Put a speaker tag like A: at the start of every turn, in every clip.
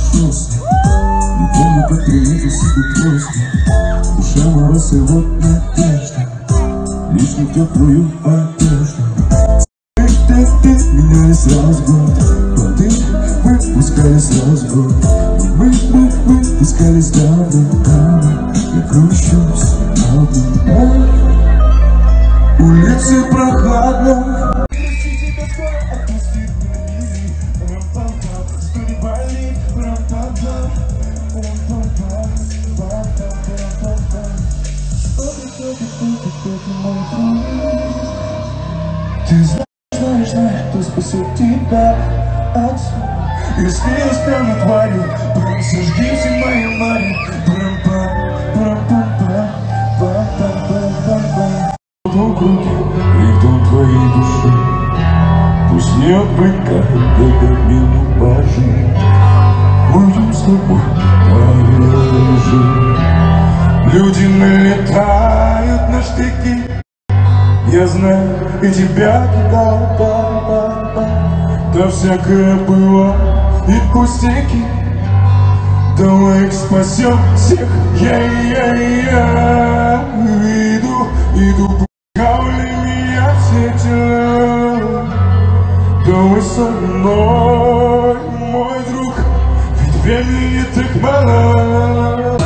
A: просто. Не помню, как приметил себе просто. Душа мороз и вот надежда, лишь не в теплую одежду. Меняли сразу год, воды мы пускали сразу год. Мы пускались давно, я кручусь одну. Улицы прохладно. Ты знаешь, кто спасет тебя отсюда. Если я стану тварью, просаждите мои мари. В круге ритм твоей души, пусть не отвлекает до обмену пожить. Уйдем с тобой на жизнь. Люди налетают на штыки, я знаю, и тебя кидал, да всякое было, и пустяки. Давай их спасем всех, я иду, пугали меня все тела. Давай со мной, мой друг, ведь времени так мало.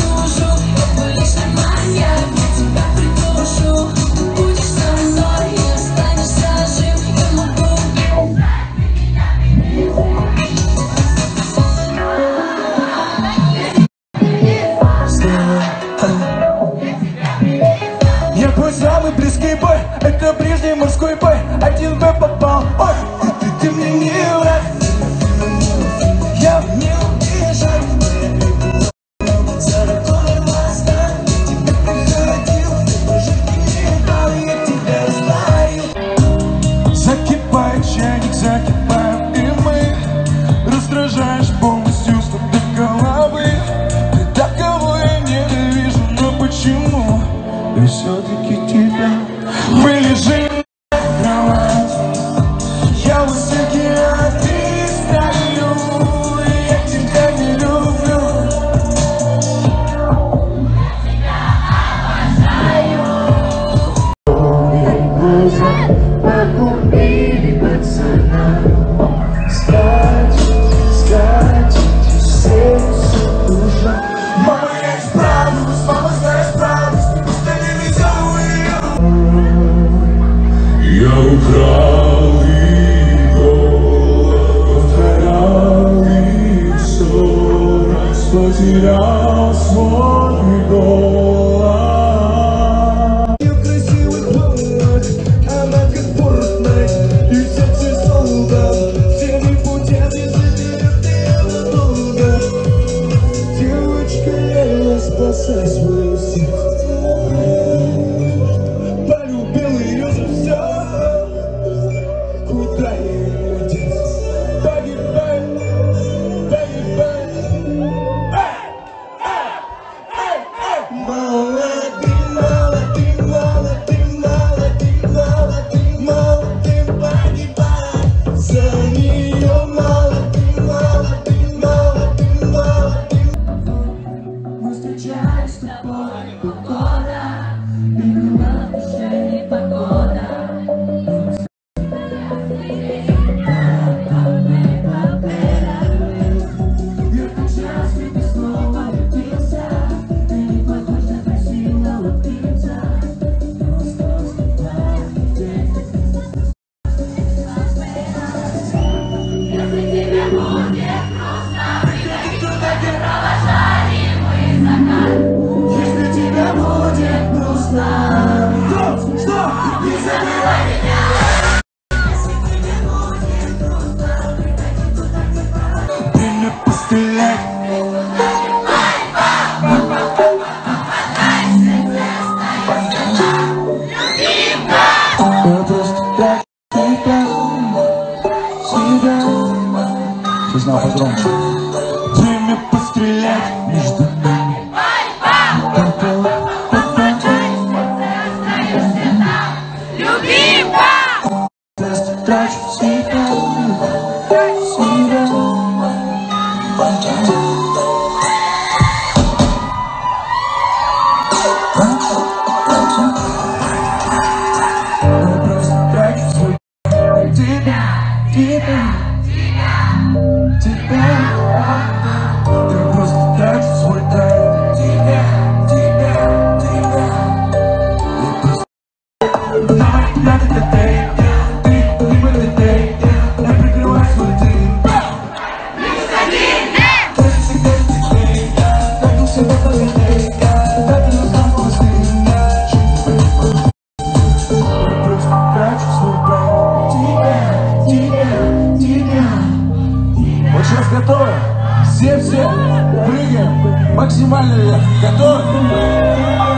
B: Самый близкий бой, это прежний морской бой. Один Б попал, ой, ты мне не враг. Я не убежал. За рукой моста тебе приходил, ты тоже не дал, я тебя знаю. Закипает чайник, закипаем и мы. Раздражаешь полностью с до головы. Ты так, кого я ненавижу, но почему? И все-таки тебя мы лежим на кровати. Я высокий, а ты стою, и я тебя не люблю. Я тебя обожаю. Погубили пацана. Скачите сердце, душа. Мама, я справлюсь, мама, знаю, справлюсь.
A: Я украл его, повторял и все раз потерял свой голос.
B: Ее красивый полночь, она как Фортнайт, и сердце солдат, всеми путями заберет ее надолго. Девочка, я спасай свое сердце. Полюбил ее за все. Куда ее деть? Погибай, погибай. Молодым, молодым, молодым, молодым, молодым, молодым, погибай. За нее молодым, молодым, молодым, молодым. Мы встречались с тобой полгода, и не было в душе ни погода. Знал погромче. Время пострелять между нами. Любимка! Трачу себя. Сейчас готовы? Все прыгаем максимально вверх. Готовы?